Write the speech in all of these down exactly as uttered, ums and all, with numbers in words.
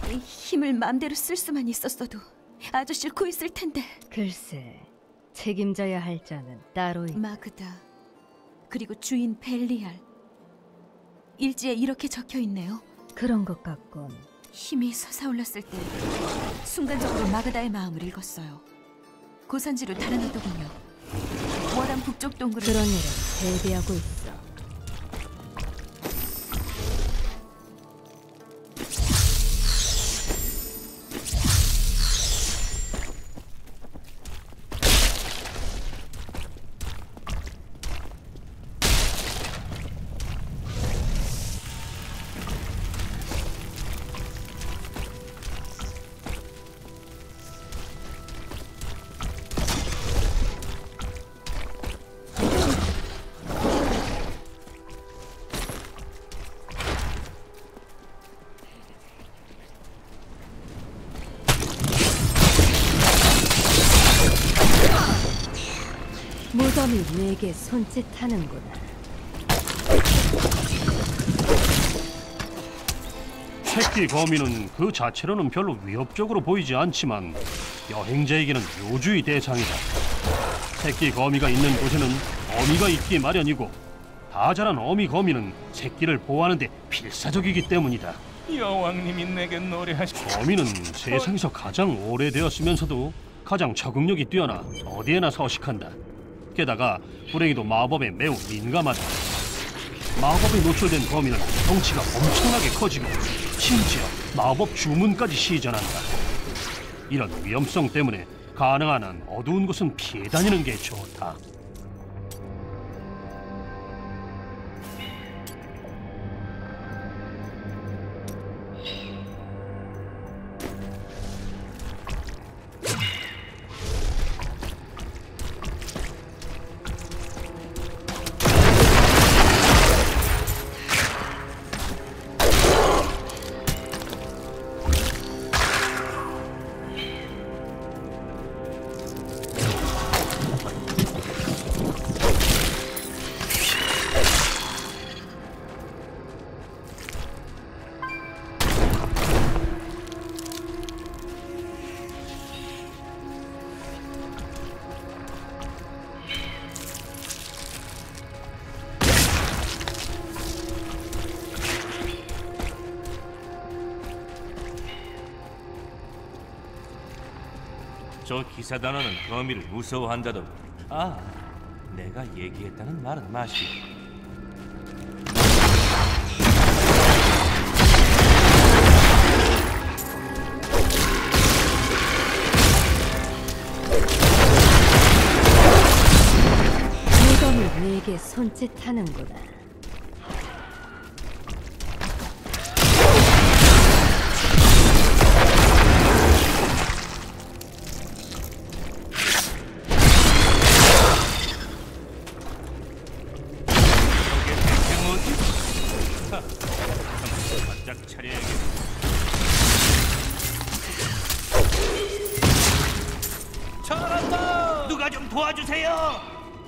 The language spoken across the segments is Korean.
힘을 마음대로 쓸 수만 있었어도 아저씨를 구했을 텐데. 글쎄, 책임져야 할 자는 따로 있... 마그다, 그리고 주인 벨리알. 일지에 이렇게 적혀있네요. 그런 것 같군. 힘이 솟아올랐을 때 순간적으로 마그다의 마음을 읽었어요. 고산지로 달아났더군요. 워란 북쪽 동굴을... 그런 일은 대비하고 있어. 무덤이 내게 손짓하는구나. 새끼 거미는 그 자체로는 별로 위협적으로 보이지 않지만 여행자에게는 요주의 대상이다. 새끼 거미가 있는 곳에는 어미가 있기 마련이고 다 자란 어미 거미는 새끼를 보호하는 데 필사적이기 때문이다. 여왕님이 내게 노래하시... 거미는 세상에서 가장 오래되었으면서도 가장 적응력이 뛰어나 어디에나 서식한다. 게다가 불행히도 마법에 매우 민감하다. 마법에 노출된 거미는 덩치가 엄청나게 커지고 심지어 마법 주문까지 시전한다. 이런 위험성 때문에 가능한 한 어두운 곳은 피해 다니는 게 좋다. 저 기사단원은 거미를 무서워한다더군. 아, 내가 얘기했다는 말은 마시오. 무덤이 내게 손짓하는구나. 바짝 차려야겠다. 전하! 누가 좀 도와주세요!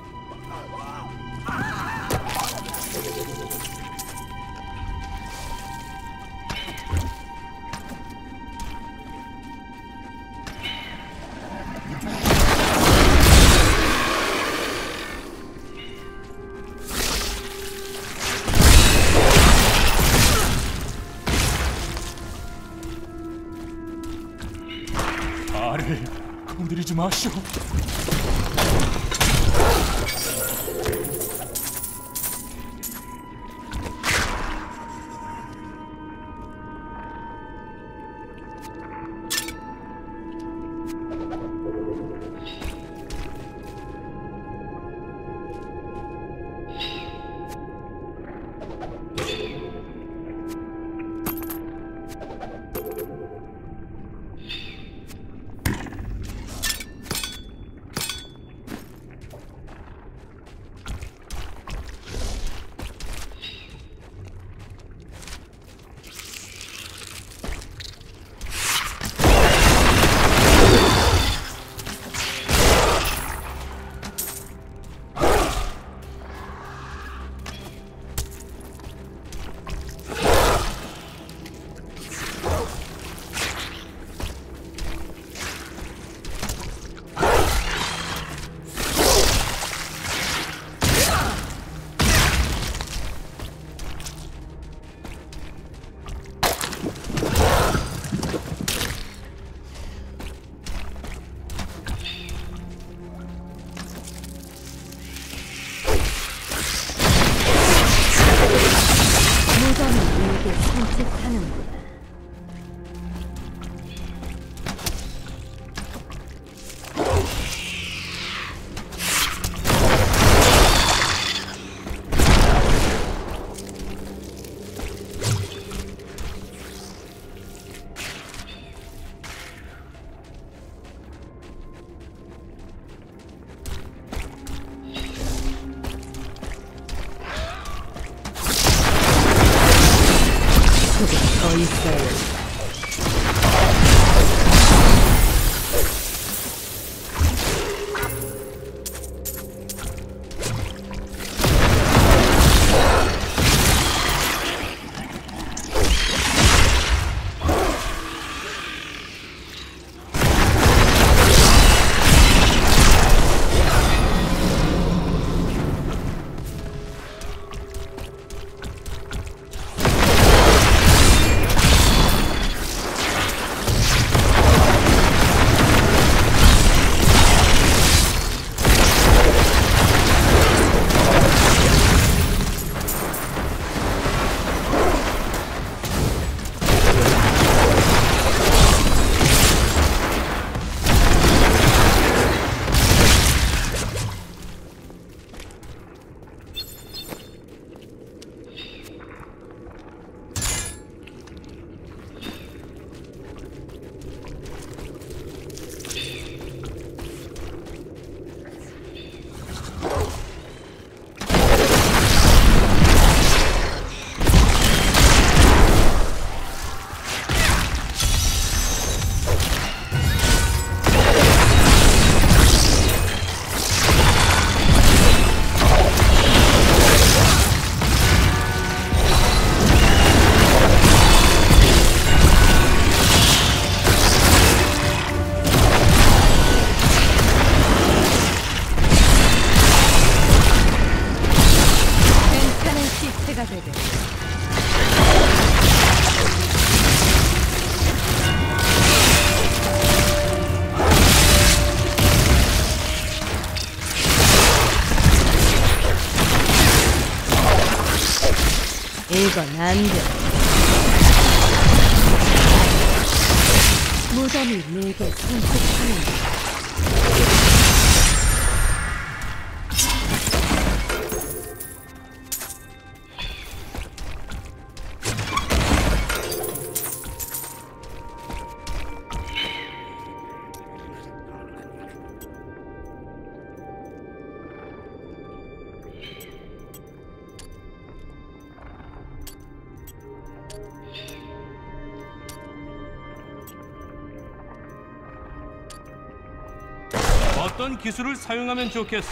나를 건드리지 마시오. 내게 산책하는구나. 더 있어요. 이건 안 돼. 무덤이 내게 선택하는다. 어떤 기술을 사용하면 좋겠어?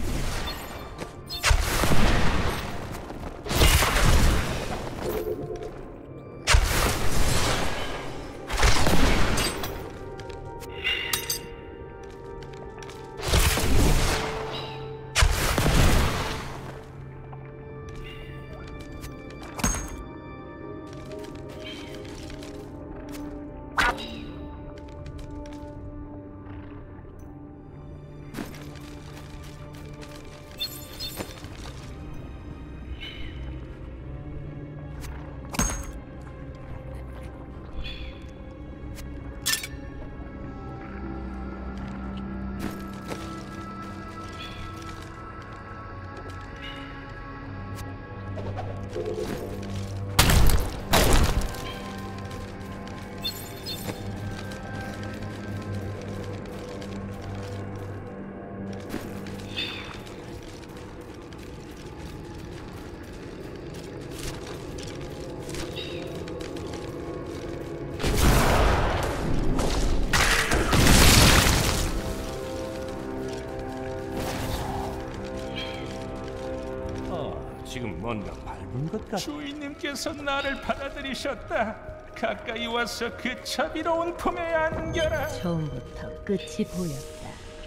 지금 뭔가 밟은 것 같아. 주인님께서 나를 받아들이셨다. 가까이 와서 그 자비로운 품에 안겨라. 처음부터 끝이 보였다.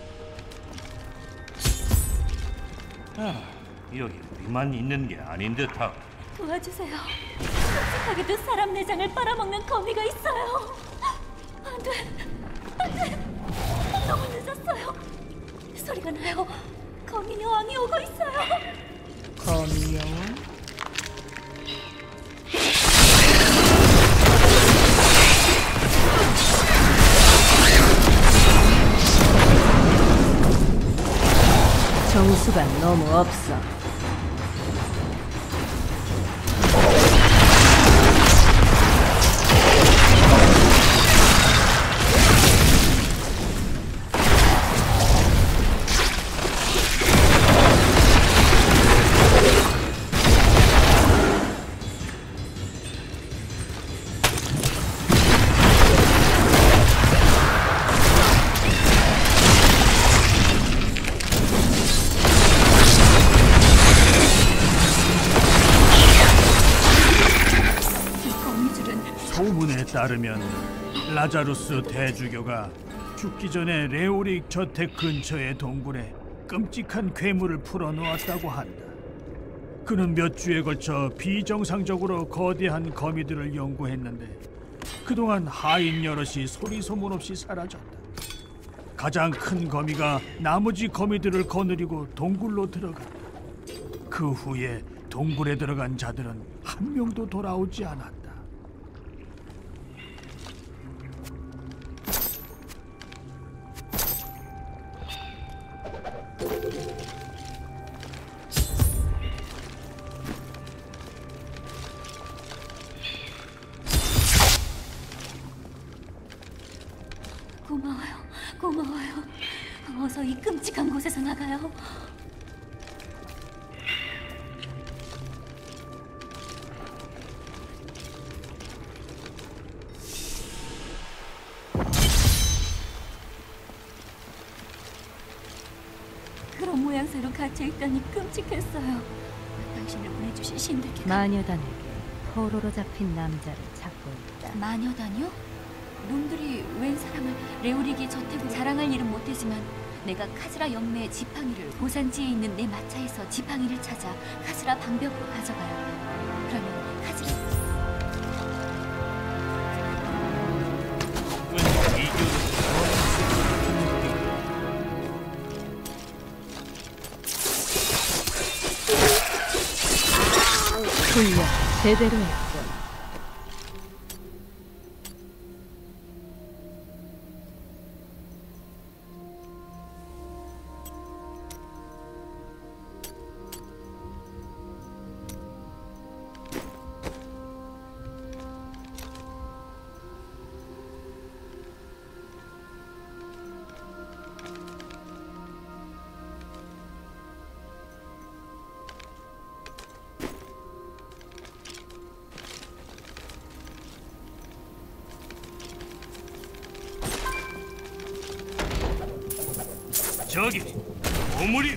아, 여기 우리만 있는 게 아닌 듯하고. 도와주세요. 끔찍하게도 사람 내장을 빨아먹는 거미가 있어요. 안 돼, 안 돼. 너무 늦었어요. 소리가 나요. 거미 여왕이 오고 있어요. 거미 여왕? 수가 너무 없어. 소문에 따르면 라자루스 대주교가 죽기 전에 레오릭 저택 근처의 동굴에 끔찍한 괴물을 풀어놓았다고 한다. 그는 몇 주에 걸쳐 비정상적으로 거대한 거미들을 연구했는데 그동안 하인 여럿이 소리 소문 없이 사라졌다. 가장 큰 거미가 나머지 거미들을 거느리고 동굴로 들어갔다. 그 후에 동굴에 들어간 자들은 한 명도 돌아오지 않았다. 고마워요, 고마워요. 어서 이 끔찍한 곳에서 나가요. 그런 모양새로 갇혀있다니 끔찍했어요. 당신을 보내주신 신들께 마녀단에게 포로로 잡힌 남자를 찾고 있다. 마녀다니요? 놈들이 웬 사람을 레오릭의 저택으로 자랑할 일은 못하지만 내가 카즈라 영매의 지팡이를 고산지에 있는 내 마차에서 지팡이를 찾아 카즈라 방벽으로 가져가요. 그러면 카즈라 훈련 제대로 했군. 저기 보물이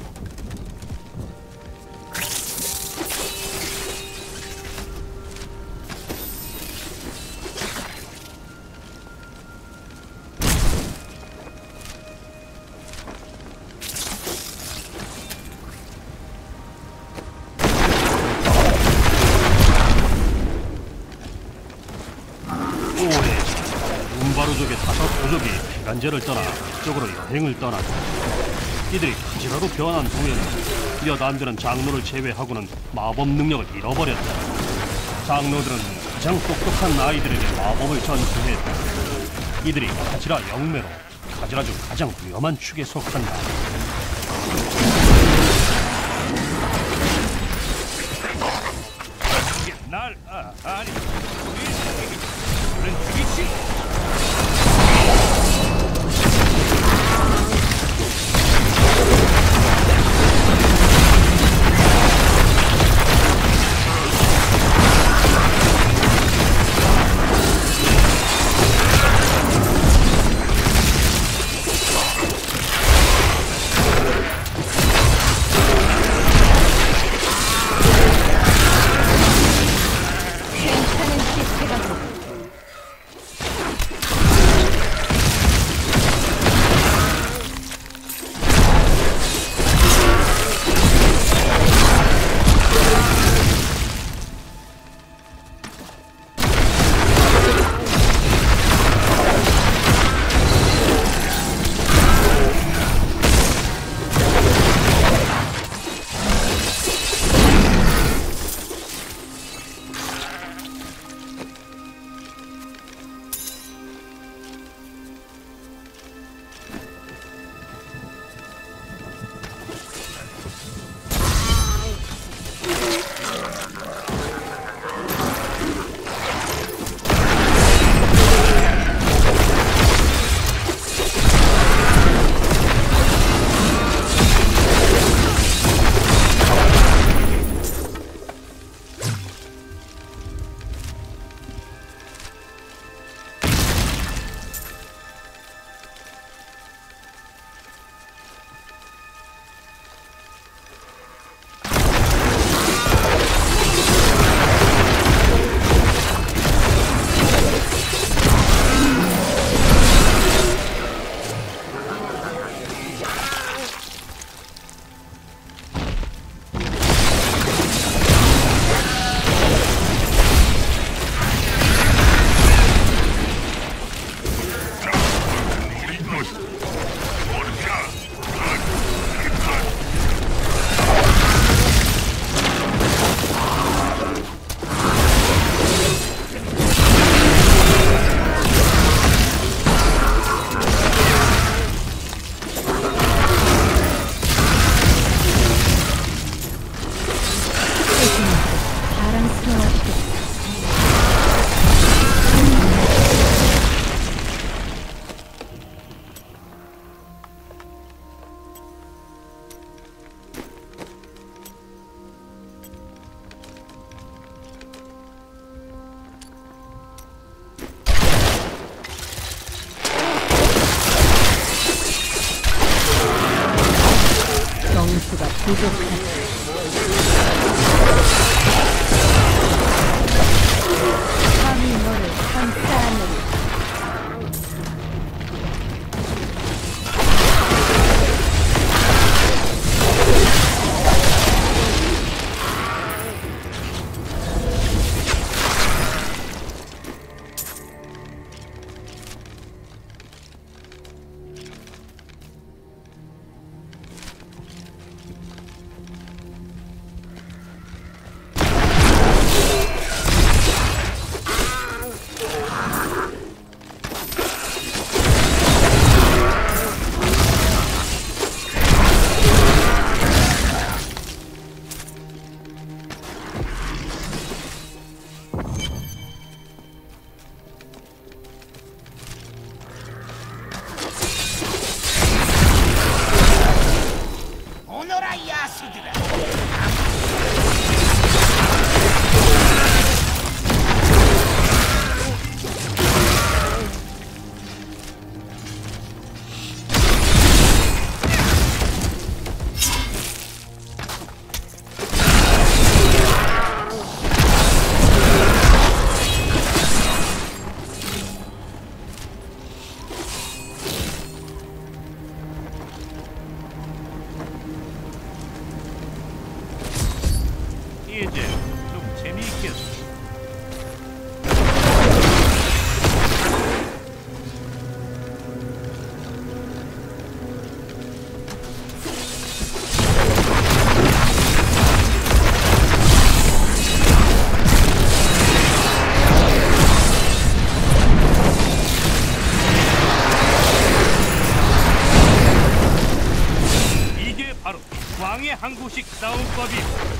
오래 운바루족의 다섯 부족이 피간제를 떠나 북쪽으로 여행을 떠났다. 이들이 카지라로 변한 후에는 여단들은 장로를 제외하고는 마법 능력을 잃어버렸다. 장로들은 가장 똑똑한 아이들에게 마법을 전수했다. 이들이 카지라 영매로 카지라 중 가장 위험한 축에 속한다. 날 아, 아니 우린 죽이지. 괜찮은 시체가 부족하지. 감히 너를 감싸느니 이제 좀 재미있겠어. 이게 바로 왕의 항구식 싸움법이.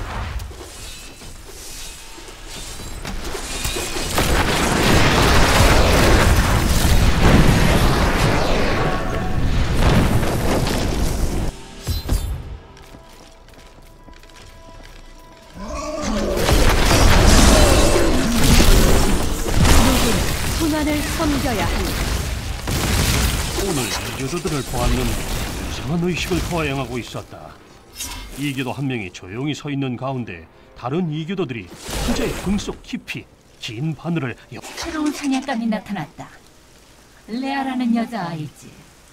순환을 섬겨야 한다. 오늘 이교도들을 보았는데 이상한 의식을 거행하고 있었다. 이교도 한 명이 조용히 서 있는 가운데 다른 이교도들이 그자의 등속 깊이 긴 바늘을 옆 새로운 사냥감이 나타났다. 레아라는 여자아이지.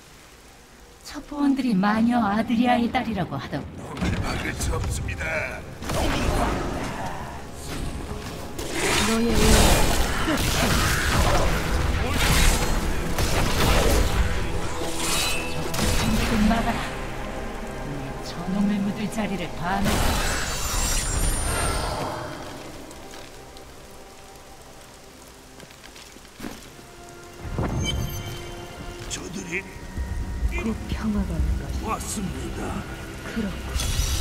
첩보원들이 마녀 아드리아의 딸이라고 하더군. 너의 의뢰는 끝이다. 정신 막아라. 내 저놈을 묻을 자리를 봐내. 저들이 곧 평화가 올 것이다. 왔습니다. 그렇고